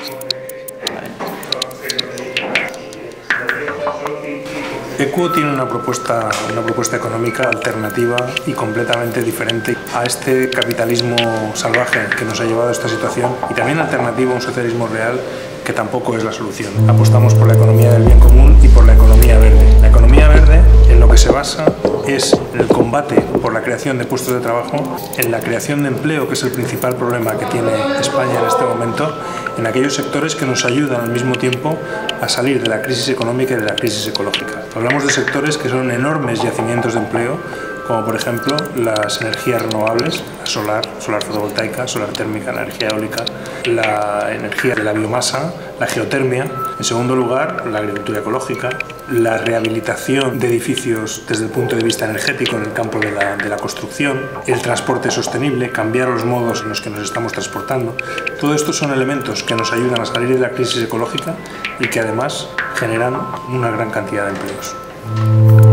Equo tiene una propuesta económica alternativa y completamente diferente a este capitalismo salvaje que nos ha llevado a esta situación, y también alternativa a un socialismo real que tampoco es la solución. Apostamos por la economía del bien común y por la economía verde. La economía verde en lo que se basa es en el combate por la creación de puestos de trabajo, en la creación de empleo, que es el principal problema que tiene España en este momento, en aquellos sectores que nos ayudan al mismo tiempo a salir de la crisis económica y de la crisis ecológica. Hablamos de sectores que son enormes yacimientos de empleo, como por ejemplo las energías renovables, la solar fotovoltaica, solar térmica, la energía eólica, la energía de la biomasa, la geotermia. En segundo lugar, la agricultura ecológica, la rehabilitación de edificios desde el punto de vista energético en el campo de la construcción, el transporte sostenible, cambiar los modos en los que nos estamos transportando. Todo esto son elementos que nos ayudan a salir de la crisis ecológica y que además generan una gran cantidad de empleos.